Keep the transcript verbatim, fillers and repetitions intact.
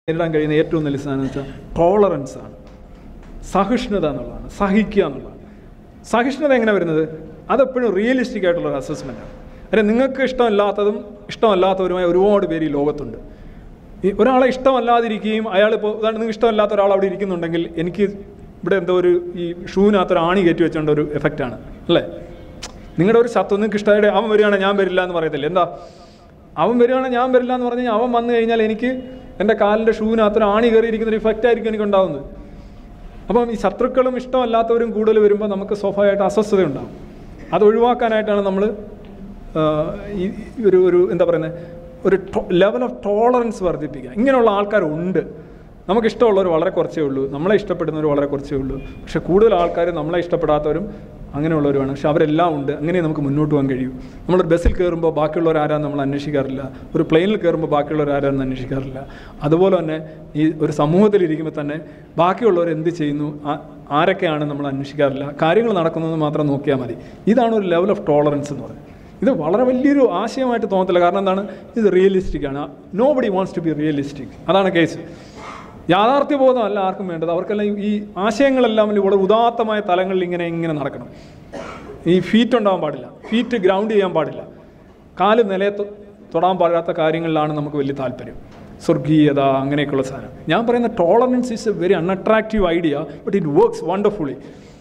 നേരിടാൻ കഴിയുന്ന ഏറ്റവും നല്ല സാധനം എന്ന് വെച്ചാൽ ടോളറൻസ് ആണ്, സഹിഷ്ണുത എന്നുള്ളതാണ്, സഹിക്കുക എന്നുള്ളതാണ്. സഹിഷ്ണുത എങ്ങനെ വരുന്നത്? അതെപ്പോഴും റിയലിസ്റ്റിക് ആയിട്ടുള്ളൊരു അസസ്മെൻറ്റാണ്. അല്ലെ, നിങ്ങൾക്ക് ഇഷ്ടമല്ലാത്തതും ഇഷ്ടമല്ലാത്തവരുമായ ഒരുപാട് പേര് ഈ ലോകത്തുണ്ട്. ഈ ഒരാളെ ഇഷ്ടമല്ലാതിരിക്കുകയും അയാളിപ്പോൾ ഉദാഹരണം നിങ്ങൾക്ക് ഇഷ്ടമല്ലാത്ത ഒരാൾ അവിടെ ഇരിക്കുന്നുണ്ടെങ്കിൽ എനിക്ക് ഇവിടെ എന്തോ ഒരു ഈ ഷൂവിനകത്തൊരു ആണി കയറ്റി വെച്ചേണ്ട ഒരു എഫക്റ്റാണ് അല്ലേ. നിങ്ങളുടെ ഒരു ശത്രു നിങ്ങൾക്ക് ഇഷ്ടമായിട്ട് അവൻ വരികയാണെങ്കിൽ ഞാൻ വരില്ല എന്ന് പറയത്തില്ല. എന്താ, അവൻ വരികയാണെങ്കിൽ ഞാൻ വരില്ല എന്ന് പറഞ്ഞു കഴിഞ്ഞാൽ അവൻ വന്നു കഴിഞ്ഞാൽ എനിക്ക് എൻ്റെ കാലിൻ്റെ ഷൂവിനകത്തൊരു ആണി കയറിയിരിക്കുന്നൊരു ഇഫക്റ്റ് ആയിരിക്കും എനിക്ക് ഉണ്ടാകുന്നത്. അപ്പം ഈ ശത്രുക്കളും ഇഷ്ടമല്ലാത്തവരും കൂടുതൽ വരുമ്പോൾ നമുക്ക് സ്വാഭാവികമായിട്ട് അസ്വസ്ഥത ഉണ്ടാകും. അത് ഒഴിവാക്കാനായിട്ടാണ് നമ്മൾ ഈ ഒരു ഒരു എന്താ പറയുന്നത് ഒരു ലെവൽ ഓഫ് ടോളറൻസ് വർദ്ധിപ്പിക്കുക. ഇങ്ങനെയുള്ള ആൾക്കാരുണ്ട്. നമുക്കിഷ്ടമുള്ളവർ വളരെ കുറച്ചേ ഉള്ളൂ, നമ്മളെ ഇഷ്ടപ്പെടുന്നവർ വളരെ കുറച്ചേ ഉള്ളൂ. പക്ഷെ കൂടുതൽ ആൾക്കാർ നമ്മളെ ഇഷ്ടപ്പെടാത്തവരും അങ്ങനെയുള്ളവരുമാണ്. പക്ഷെ അവരെല്ലാം ഉണ്ട്. അങ്ങനെ നമുക്ക് മുന്നോട്ട് പോകാൻ കഴിയും. നമ്മളൊരു ബസ്സിൽ കയറുമ്പോൾ ബാക്കിയുള്ളവർ ആരാന്ന് നമ്മൾ അന്വേഷിക്കാറില്ല, ഒരു പ്ലെയിനിൽ കയറുമ്പോൾ ബാക്കിയുള്ളവർ ആരാന്ന് അന്വേഷിക്കാറില്ല. അതുപോലെ തന്നെ ഈ ഒരു സമൂഹത്തിലിരിക്കുമ്പോൾ തന്നെ ബാക്കിയുള്ളവർ എന്ത് ചെയ്യുന്നു, ആരൊക്കെയാണ് നമ്മൾ അന്വേഷിക്കാറില്ല. കാര്യങ്ങൾ നടക്കുന്നത് മാത്രം നോക്കിയാൽ മതി. ഇതാണ് ഒരു ലെവൽ ഓഫ് ടോളറൻസ് എന്ന് പറയുന്നത്. ഇത് വളരെ വലിയൊരു ആശയമായിട്ട് തോന്നത്തില്ല. കാരണം എന്താണ്, ഇത് റിയലിസ്റ്റിക് ആണ്. Nobody wants to be realistic. അതാണ് കേസ്. യാഥാർത്ഥ്യബോധമല്ല ആർക്കും വേണ്ടത്. അവർക്കെല്ലാം ഈ ആശയങ്ങളെല്ലാം വളരെ ഉദാത്തമായ തലങ്ങളിൽ ഇങ്ങനെ ഇങ്ങനെ നടക്കണം. ഈ ഫീറ്റ് ഉണ്ടാകാൻ പാടില്ല, ഫീറ്റ് ഗ്രൗണ്ട് ചെയ്യാൻ പാടില്ല, കാല് നിലയെ തൊടാൻ പാടാത്ത കാര്യങ്ങളിലാണ് നമുക്ക് വലിയ താല്പര്യം. സ്വർഗീയത അങ്ങനെയൊക്കെയുള്ള സാധനം. ഞാൻ പറയുന്ന tolerance is a very unattractive idea, but it works wonderfully.